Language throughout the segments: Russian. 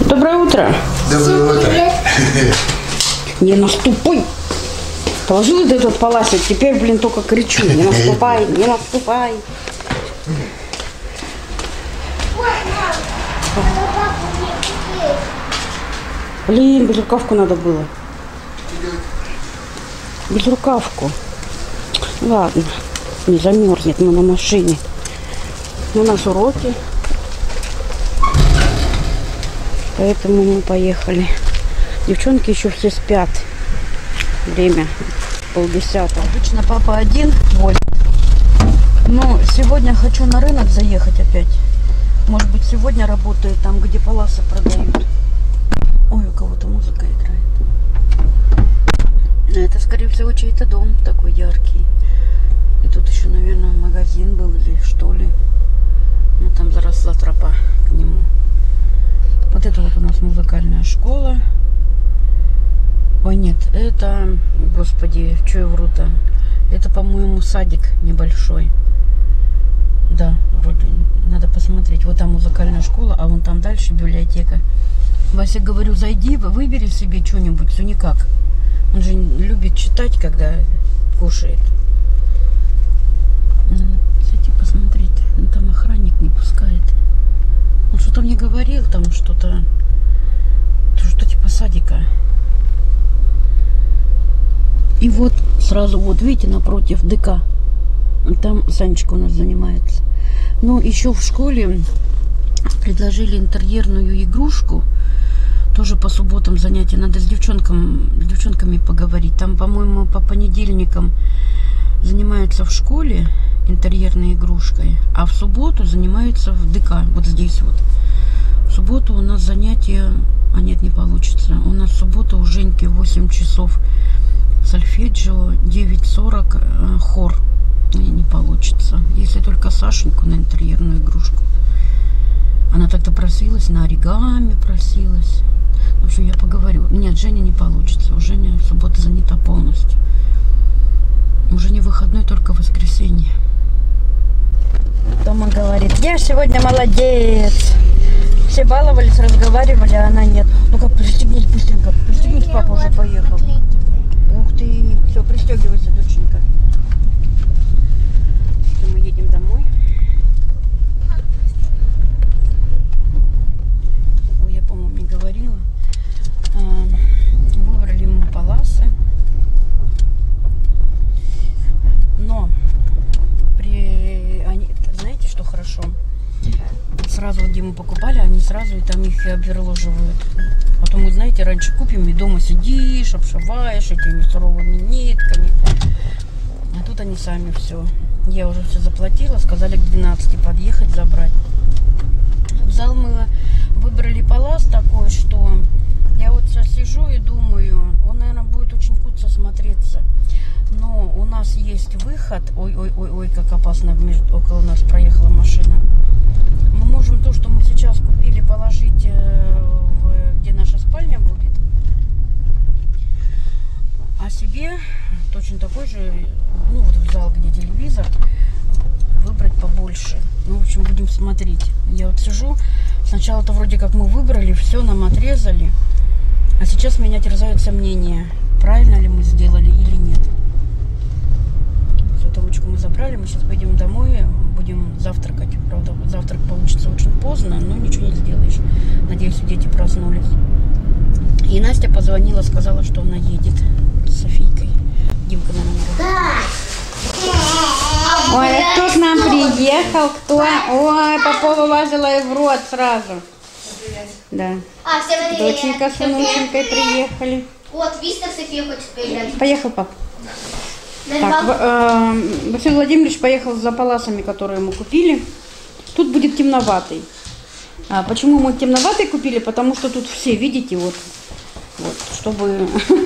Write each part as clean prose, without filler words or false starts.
Доброе утро. Доброе утро. Не наступай. Положила ты тут паласик, теперь, блин, только кричу. Не наступай, не наступай. Блин, безрукавку надо было. Безрукавку. Ладно, не замерзнет, мы на машине. У нас уроки. Поэтому мы поехали. Девчонки еще все спят. Время 9:30. Обычно папа один водит. Но сегодня хочу на рынок заехать опять. Может быть, сегодня работает там, где паласы продают. Ой, у кого-то музыка играет. Это, скорее всего, чей-то дом такой яркий. И тут еще, наверное, магазин был или что ли. Ну, там заросла тропа к нему. Вот это вот у нас музыкальная школа. Ой, нет, это, господи, что я вру-то? Это, по-моему, садик небольшой. Да, вроде, надо посмотреть. Вот там музыкальная школа, а вон там дальше библиотека. Вася, говорю, зайди, выбери себе что-нибудь, все никак. Он же любит читать, когда кушает. Кстати, посмотреть, ну, там охранник не пускает. Он что-то мне говорил, там что-то типа садика. И вот сразу, вот видите, напротив ДК. Там Санечка у нас занимается. Но еще в школе предложили интерьерную игрушку. Тоже по субботам занятия. Надо с девчонками поговорить. Там, по-моему, по понедельникам занимаются в школе интерьерной игрушкой, а в субботу занимаются в ДК. Вот здесь вот. В субботу у нас занятия... А нет, не получится. У нас в субботу у Женьки 8 часов сольфеджио, 9:40 хор. Не получится. Если только Сашеньку на интерьерную игрушку. Она так-то просилась, на оригами просилась. В общем, я поговорю. Нет, Женя не получится. У Жени суббота занята полностью. Уже не выходной, только воскресенье. Тома говорит, я сегодня молодец. Все баловались, разговаривали, а она нет. Ну-ка, пристегнись быстренько. Пристегнись, папа уже поехал. Ух ты. Все, пристегивайся, доченька. Мы едем домой. Ой, я, по-моему, не говорила. Выбрали ему паласы. Но знаете, что хорошо? Сразу вот, где мы покупали, они сразу и там их и обверложивают. Потом, вы знаете, раньше купим, и дома сидишь, обшиваешь этими суровыми нитками. А тут они сами все. Я уже все заплатила, сказали к 12 подъехать, забрать. В зал мы выбрали палас такой, что я вот сейчас сижу и думаю, он, наверное, будет очень куцо смотреться. Но у нас есть выход. Ой, как опасно, около нас проехала машина. Мы можем то, что мы сейчас купили, положить, где наша спальня будет. А себе точно такой же, ну вот в зал, где телевизор, выбрать побольше. Ну, в общем, будем смотреть. Я вот сижу, сначала-то вроде как мы выбрали, все нам отрезали. А сейчас меня терзают сомнения, правильно ли мы сделали или нет. Сотовочку мы забрали, мы сейчас пойдем домой, будем завтракать. Правда, завтрак получится очень поздно, но ничего не сделаешь. Надеюсь, дети проснулись. И Настя позвонила, сказала, что она едет с Софийкой. Димка, наверное. Ой, кто к нам приехал? Кто? Ой, по полу лазила и в рот сразу. Да. Доченька с внученькой приехали. Вот, Виста София хочет поиграть. Поехал, пап. Так, Василий Владимирович поехал за паласами, которые мы купили. Тут будет темноватый. Почему мы темноватый купили? Потому что тут все, видите, вот чтобы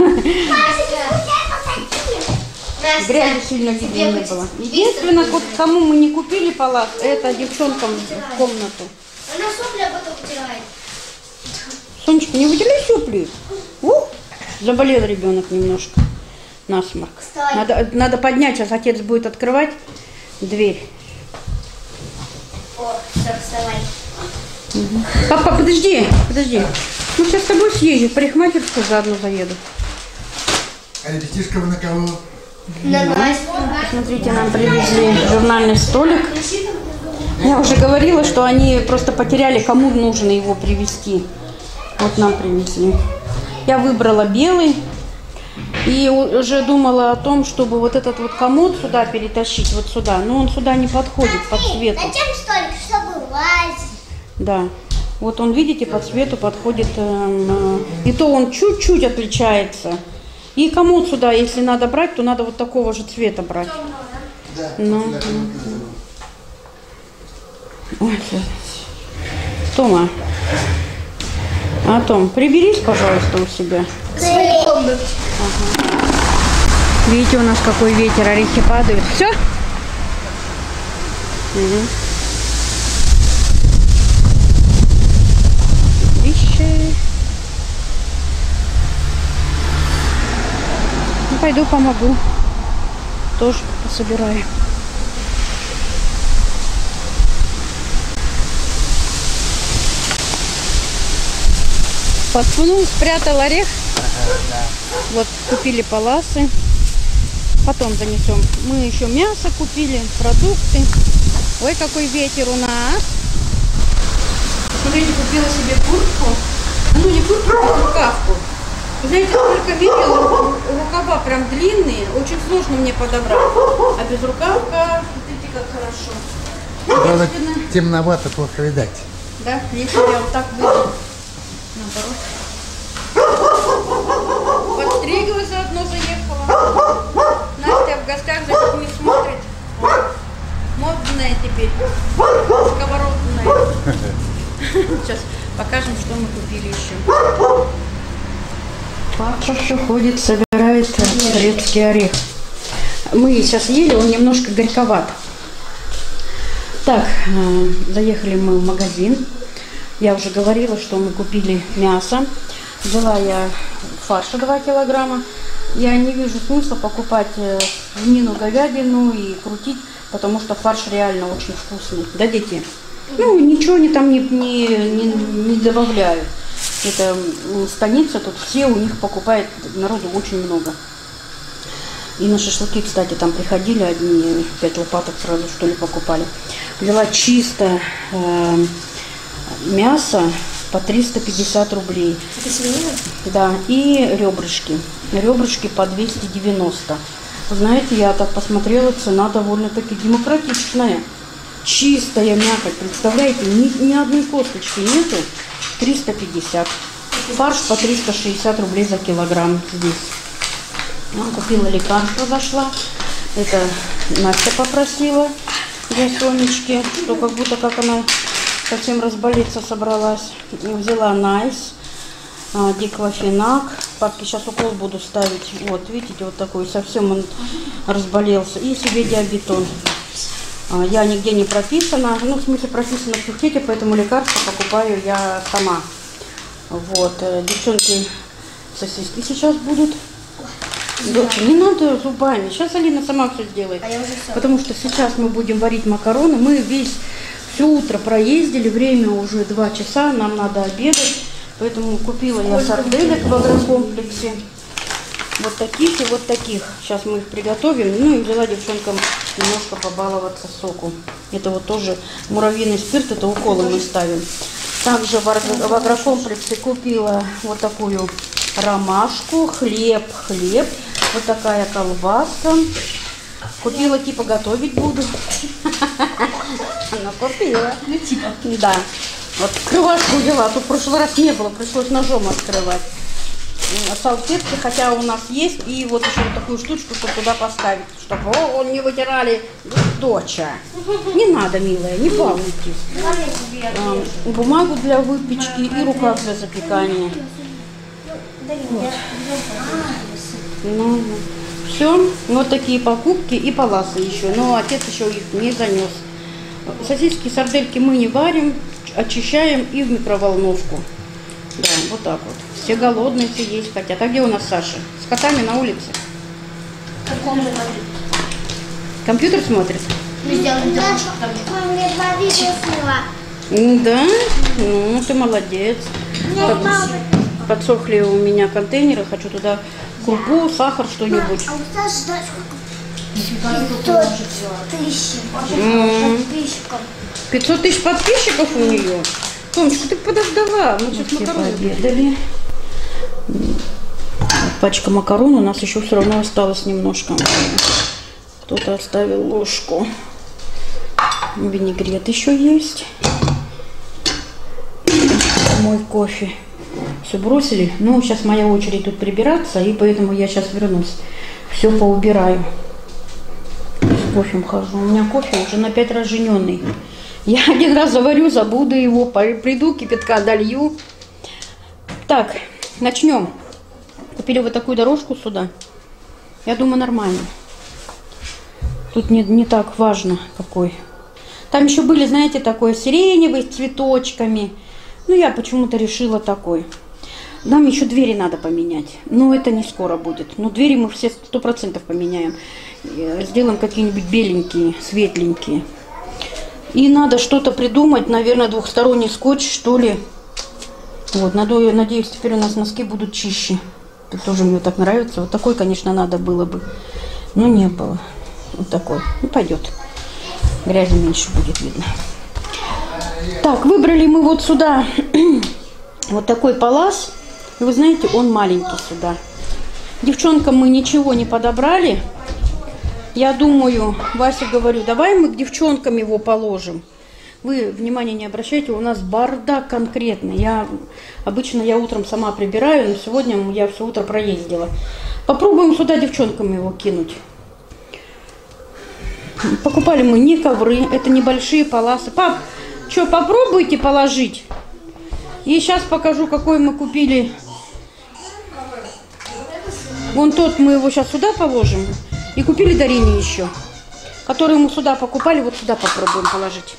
грязи сильно видно не было. Единственное, вот кому мы не купили палас, это девчонкам в комнату. Она сопли об этом вытирает. Сонечка, не выделяй сопли. Заболел ребенок немножко. Насморк. Надо поднять, сейчас отец будет открывать дверь. О, все, вставай. Угу. Папа, подожди. Ну, сейчас с тобой съезжу, в парикмахерскую заодно заеду. А ребятишка вы на кого? На нас. Смотрите, нам привезли журнальный столик. Я уже говорила, что они просто потеряли, кому нужно его привезти. Вот нам привезли. Я выбрала белый. И уже думала о том, чтобы вот этот вот комод сюда перетащить, вот сюда. Но он сюда не подходит по цвету. Зачем столик, чтобы лазить? Да. Вот он, видите, по цвету подходит. И то он чуть-чуть отличается. И комод сюда, если надо брать, то надо вот такого же цвета брать. Да. Ну. Ой, Тома. А, Том, приберись, пожалуйста, у себя. Ага. Видите, у нас какой ветер, орехи падают. Все? Угу. Вещи. Ну, пойду помогу. Тоже пособираю. Под спину спрятал орех. Вот купили паласы. Потом занесем. Мы еще мясо купили, продукты. Ой, какой ветер у нас. Смотрите, купила себе куртку. Ну, не куртку, а рукавку. Вы знаете, сколько видела, рукава прям длинные. Очень сложно мне подобрать. А без рукавка, смотрите, как хорошо. Правда, темновато, плохо видать. Да, если я вот так выйду. Наоборот. Подстриглась заодно, заехала. Настя в гостях за детьми смотрит. Модная теперь. Сковородная. Сейчас покажем, что мы купили еще. Папа все ходит, собирает грецкий орех. Мы сейчас ели, он немножко горьковат. Так, заехали мы в магазин. Я уже говорила, что мы купили мясо. Взяла я фарша 2 килограмма. Я не вижу смысла покупать свинину, говядину и крутить, потому что фарш реально очень вкусный. Да, дети? Ну, ничего они там не добавляют. Это станица, тут все у них покупают, народу очень много. И на шашлыки, кстати, там приходили одни, 5 лопаток сразу, что ли, покупали. Взяла чисто мясо по 350 рублей. Это свинина? Да, и ребрышки. Ребрышки по 290. Вы знаете, я так посмотрела, цена довольно-таки демократичная. Чистая мякоть, представляете, ни одной косточки нету. 350. Фарш по 360 рублей за килограмм здесь. Я купила лекарство, зашла. Это Настя попросила для Сонечки, что как будто как она совсем разболеться собралась. Взяла Найс, диклофенак. Папке сейчас укол буду ставить. Вот, видите, вот такой, совсем он разболелся. И себе диабетон. Я нигде не прописана, ну, в смысле прописана в Сухете, поэтому лекарства покупаю я сама. Вот, девчонки, сосиски сейчас будут. Доча, не надо зубами, сейчас Алина сама все сделает. Потому что сейчас мы будем варить макароны. Мы все утро проездили, время уже 2 часа, нам надо обедать. Поэтому купила я сарделек в агрокомплексе. Вот таких и вот таких. Сейчас мы их приготовим. Ну и взяла девчонкам немножко побаловаться соку. Это вот тоже муравьиный спирт, это уколы мы ставим. Также в агрокомплексе купила вот такую ромашку, хлеб. Вот такая колбаска. Купила, типа готовить буду. Она купила. Ну типа. Да. Вот крылашку взяла, тут в прошлый раз не было, пришлось ножом открывать. Салфетки, хотя у нас есть, и вот еще вот такую штучку, чтобы туда поставить, чтобы он не вытирали. Доча, не надо, милая, не балуйтесь. Бумагу для выпечки и рукав для запекания. Вот. Ну, все, вот такие покупки и паласы еще, но отец еще их не занес. Сосиски, сардельки мы не варим, очищаем и в микроволновку. Да, вот так вот. Все голодные, все есть хотят. А где у нас Саша? С котами на улице? Компьютер смотрит? Мы сделали. Да? Ну, ты молодец. Подсохли у меня контейнеры, хочу туда крупу, сахар, что-нибудь. А у нас знаешь, сколько? 500 тысяч подписчиков. 500 тысяч подписчиков у нее. Томочка, ты подождала. Мы сейчас макароны пообедали. Пачка макарон у нас еще все равно осталось немножко. Кто-то оставил ложку. Винегрет еще есть. Мой кофе. Все бросили. Ну, сейчас моя очередь тут прибираться, и поэтому я сейчас вернусь. Все поубираю. С кофе хожу. У меня кофе уже на 5 раз жененный. Я один раз заварю, забуду его, приду, кипятка долью. Так, начнем. Купили вот такую дорожку сюда. Я думаю, нормально. Тут не так важно, какой. Там еще были, знаете, такой сиреневый с цветочками. Ну, я почему-то решила такой. Нам еще двери надо поменять. Но это не скоро будет. Но двери мы все 100% поменяем. Сделаем какие-нибудь беленькие, светленькие. И надо что-то придумать. Наверное, двухсторонний скотч, что ли. Вот, надеюсь, теперь у нас носки будут чище. Это тоже мне так нравится. Вот такой, конечно, надо было бы. Но не было. Вот такой. Ну, пойдет. Грязи меньше будет видно. Так, выбрали мы вот сюда вот такой палас. И вы знаете, он маленький сюда. Девчонкам мы ничего не подобрали. Я думаю, Васе говорю, давай мы к девчонкам его положим. Вы внимания не обращайте, у нас бардак конкретный. Обычно я утром сама прибираю, но сегодня я все утро проездила. Попробуем сюда девчонкам его кинуть. Покупали мы не ковры, это небольшие паласы. Пап, что, попробуйте положить? И сейчас покажу, какой мы купили. Вон тот, мы его сейчас сюда положим. И купили Дарине еще, который мы сюда покупали, вот сюда попробуем положить.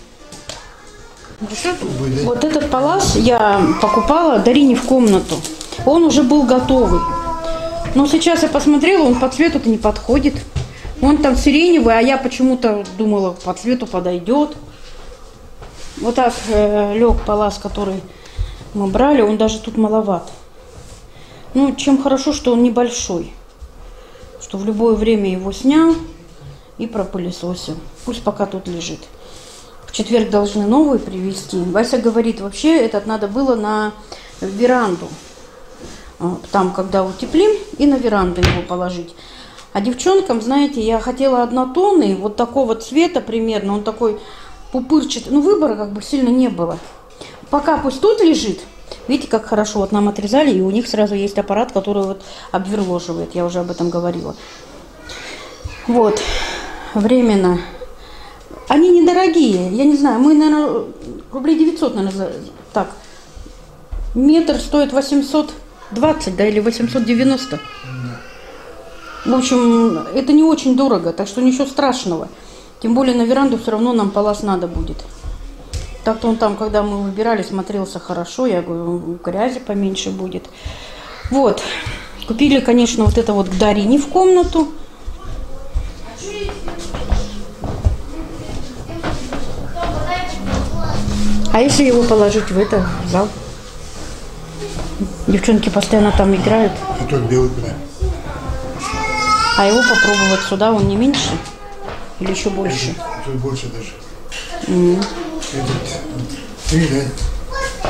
Вот этот палас я покупала Дарине в комнату. Он уже был готовый. Но сейчас я посмотрела, он по цвету-то не подходит. Он там сиреневый, а я почему-то думала, по цвету подойдет. Вот так лег палас, который мы брали, он даже тут маловат. Ну, чем хорошо, что он небольшой. Что в любое время его снял и пропылесосил. Пусть пока тут лежит. В четверг должны новый привезти. Вася говорит, вообще этот надо было на веранду. Там, когда утеплим, и на веранду его положить. А девчонкам, знаете, я хотела однотонный, вот такого цвета примерно, он такой пупырчатый. Ну, выбора как бы сильно не было. Пока пусть тут лежит. Видите, как хорошо. Вот нам отрезали, и у них сразу есть аппарат, который вот обверложивает. Я уже об этом говорила. Вот. Временно. Они недорогие. Я не знаю, мы, наверное, рублей 900, наверное, так. Метр стоит 820, да, или 890. В общем, это не очень дорого, так что ничего страшного. Тем более на веранду все равно нам палас надо будет. Так-то он там, когда мы выбирали, смотрелся хорошо. Я говорю, грязи поменьше будет. Вот. Купили, конечно, вот это вот к Дарине в комнату. А если его положить в это, в зал? Девчонки постоянно там играют. А тот белый куда? А его попробовать сюда, он не меньше? Или еще больше? Тут больше даже. Этот, 3, да?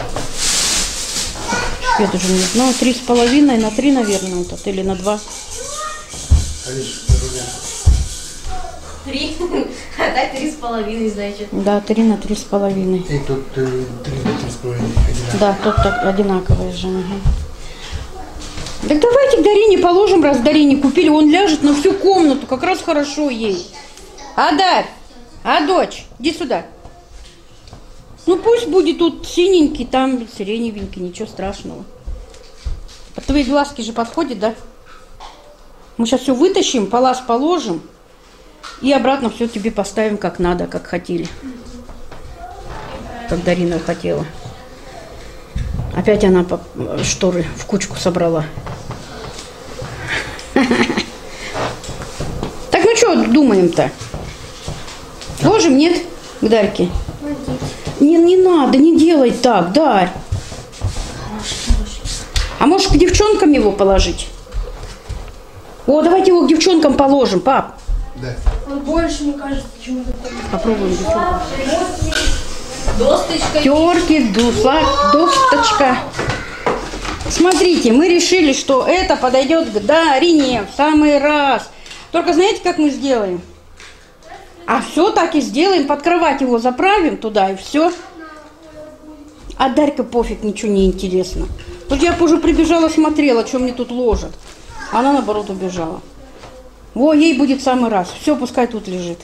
Я даже не знаю, 3,5 на 3, наверное, этот, или на 2. Алиш, на руля. 3, а так 3,5, значит. Да, 3 на 3,5. И тут 3 на 3,5. Да, тут так одинаковые же. Угу. Так давайте к Дарине положим, раз Дарине купили, он ляжет на всю комнату, как раз хорошо ей. А, Дарь, а, дочь, иди сюда. Ну пусть будет тут синенький, там сиреневенький, ничего страшного. Под твои глазки же подходит, да? Мы сейчас все вытащим, палас положим и обратно все тебе поставим как надо, как хотели. Как Дарина хотела. Опять она шторы в кучку собрала. Так, ну что думаем-то? Ложим, нет? К Дарьке. Не надо, не делай так, Дарь. А можешь к девчонкам его положить? О, давайте его к девчонкам положим, пап. Да. Он больше, мне кажется, чем такой. Попробуем девчонкам. Досточка. Терки, досточка. Смотрите, мы решили, что это подойдет к Дарине в самый раз. Только знаете, как мы сделаем? А все так и сделаем. Под кровать его заправим туда и все. А Дарька пофиг, ничего не интересно. Тут я уже прибежала, смотрела, что мне тут ложат. Она наоборот убежала. Во, ей будет в самый раз. Все, пускай тут лежит.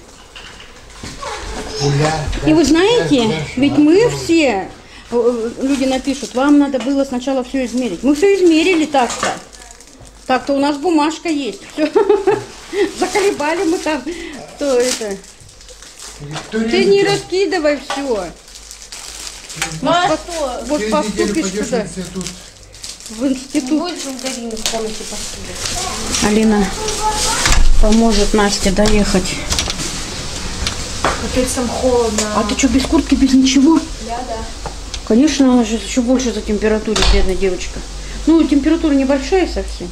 И вы знаете, ведь мы все, люди напишут, вам надо было сначала все измерить. Мы все измерили так-то. Так-то у нас бумажка есть. Все. Заколебали мы там. Что это? Ты не раскидывай все. Ну а что? Вот поступишь туда, в институт. Будешь у Дарины в комнате посидеть? Алина поможет Насте доехать. Капец, там холодно. А ты что, без куртки, без ничего? Да. Конечно, она же еще больше за температурой, бедная девочка. Ну, температура небольшая совсем.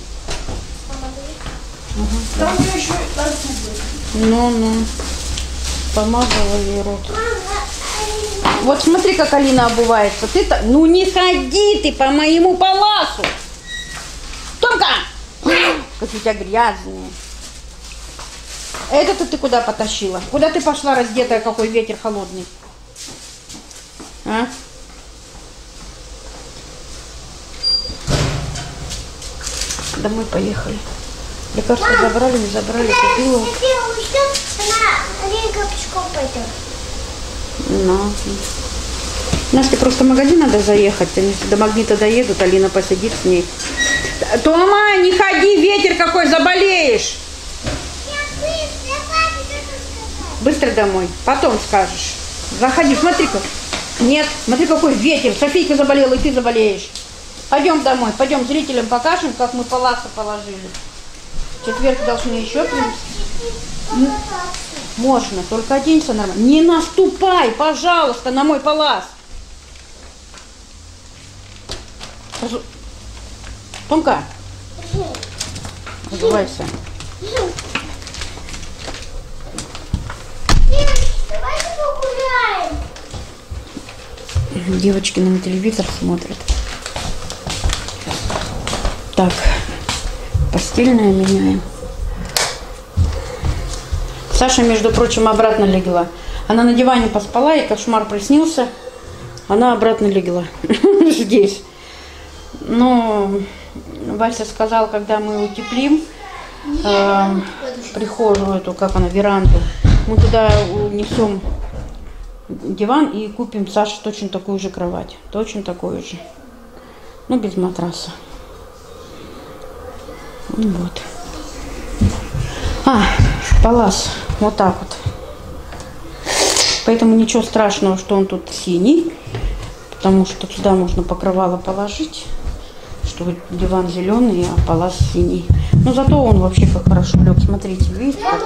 Там еще Ну. Помазала ей рот. Вот смотри, как Алина обувается. Ты-то, ну не ходи ты по моему паласу. Томка! Как у тебя грязные. Это ты куда потащила? Куда ты пошла раздетая, какой ветер холодный? А? Домой поехали. Лекарства забрали, не забрали, купила. Она Рика пешком пойдет. Ну. Насте просто в магазин надо заехать. Они до Магнита доедут, Алина посидит с ней. Тома, не ходи, ветер какой, заболеешь. Быстро домой, потом скажешь. Заходи, смотри-ка. Нет, смотри, какой ветер. Софийка заболела, и ты заболеешь. Пойдем домой, пойдем зрителям покажем, как мы паласы положили. В четверг должны еще принести. Можно, только оденься нормально. Не наступай, пожалуйста, на мой палас. Томка, разувайся. Давай погуляем. Девочки на телевизор смотрят. Так, постельное меняем. Саша, между прочим, обратно легла. Она на диване поспала, и кошмар приснился. Она обратно легла. Здесь. Но Вася сказал, когда мы утеплим прихожую эту, как она, веранду, мы туда унесем диван и купим Саше точно такую же кровать. Точно такую же. Ну, без матраса. Вот. Палас. Вот так вот. Поэтому ничего страшного, что он тут синий. Потому что сюда можно покрывало положить. Что диван зеленый, а палас синий. Но зато он вообще как хорошо лег. Смотрите, видите? Как...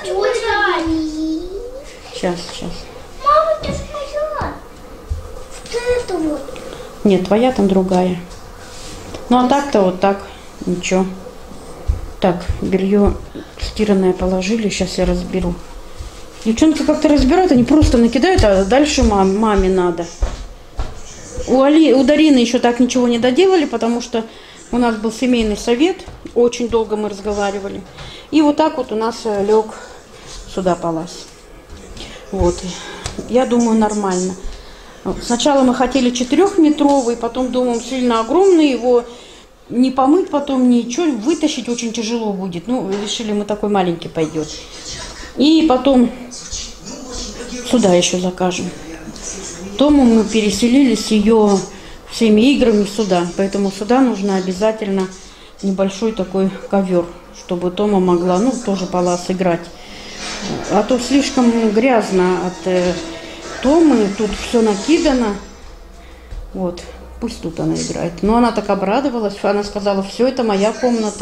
Сейчас. Мама, ты моя. Что это вот? Нет, твоя там другая. Ну а так-то вот так. Ничего. Так, белье стиранное положили. Сейчас я разберу. Девчонки как-то разбирают, они просто накидают, а дальше маме надо. У Дарины еще так ничего не доделали, потому что у нас был семейный совет. Очень долго мы разговаривали. И вот так вот у нас лег сюда палас. Вот. Я думаю, нормально. Сначала мы хотели 4-метровый, потом думаем, сильно огромный, его не помыть потом, ничего, вытащить очень тяжело будет. Ну, решили, мы такой маленький пойдет. И потом сюда еще закажем. Тому мы переселили с ее всеми играми сюда. Поэтому сюда нужно обязательно небольшой такой ковер, чтобы Тома могла, ну, тоже палас играть. А то слишком грязно от Томы, тут все накидано. Вот, пусть тут она играет. Но она так обрадовалась, она сказала, все, это моя комната.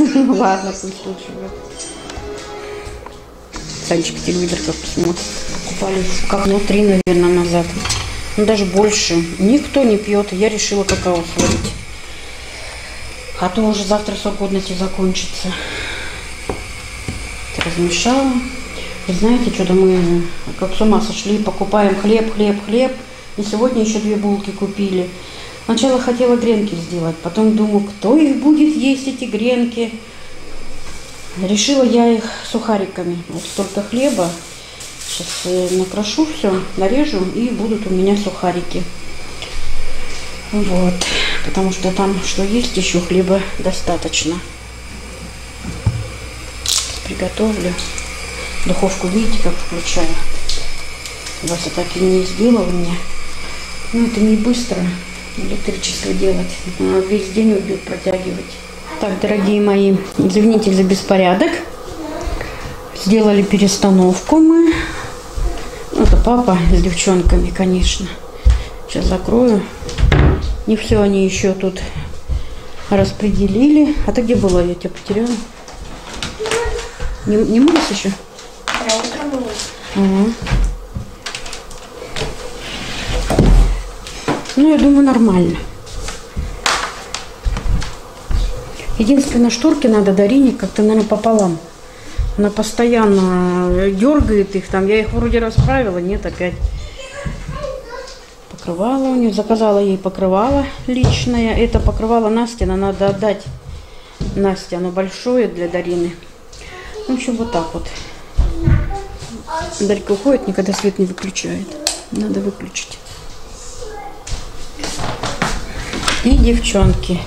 Ладно, пусть тут живет. Санечка телевизор как посмотрит. спали, как, ну, 3, наверное, назад. Ну, даже больше. Никто не пьет. Я решила какао сварить. А то уже завтра срок годности закончится. Размешала. И знаете, что-то мы как с ума сошли. Покупаем хлеб. И сегодня еще 2 булки купили. Сначала хотела гренки сделать. Потом думаю, кто их будет есть, эти гренки. Решила я их сухариками. Вот столько хлеба. Сейчас накрошу все, нарежу, и будут у меня сухарики. Вот. Потому что там, что есть, еще хлеба достаточно. Приготовлю. Духовку, видите, как включаю. Вася так и не сделал мне. Ну, это не быстро электричество делать. Весь день уйдет протягивать. Так, дорогие мои, извините за беспорядок. Сделали перестановку мы. Это папа с девчонками, конечно. Сейчас закрою. Не все они еще тут распределили. А ты где была? Я тебя потеряла. Не мылась еще? Да, утром мылась. Ага. Ну, я думаю, нормально. Единственное, шторки надо Дарине как-то, наверное, пополам. Она постоянно дергает их. Там я их вроде расправила, нет, опять. Покрывало у нее. Заказала ей покрывало личное. Это покрывало Настина надо отдать Насте. Оно большое для Дарины. В общем, вот так вот. Дарька уходит, никогда свет не выключает. Надо выключить. И девчонки.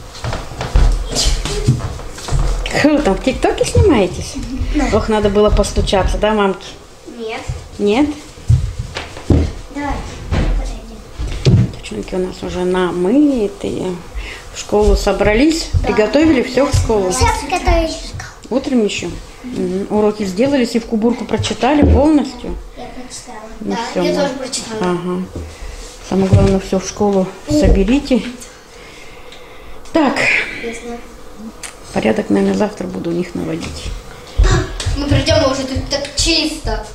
Что там, в ТикТоке снимаетесь? Да. Ох, надо было постучаться, да, мамки? Нет. Нет? Давай, подойди. Девчонки у нас уже намытые. В школу собрались, Да. приготовили все в школу. Сейчас готовишь. Утром еще. Уроки сделали, сивку-бурку прочитали полностью. Я прочитала. Ну, Да, всё, я мы- тоже прочитала. Ага. Самое главное, все в школу соберите. Так, Ясно. порядок, наверное, завтра буду у них наводить. Мы придем, и уже тут так чисто.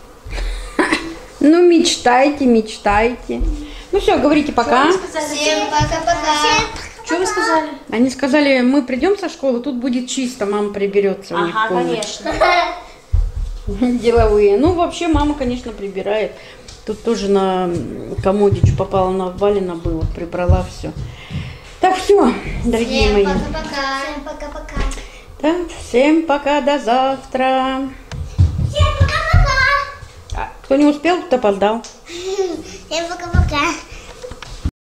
Ну, мечтайте, мечтайте. Ну все, говорите пока. Всем пока-пока. Что вы сказали? Они сказали, мы придем со школы, тут будет чисто, мама приберется у них в Ага, комнате. конечно. Деловые. Ну, вообще, мама, конечно, прибирает. Тут тоже на комоде что попало, на валено было, прибрала все. Так, все, дорогие Всем мои. пока-пока. Всем пока-пока. Да, всем пока, до завтра. Всем пока-пока. Кто не успел, тот опоздал. Всем пока-пока.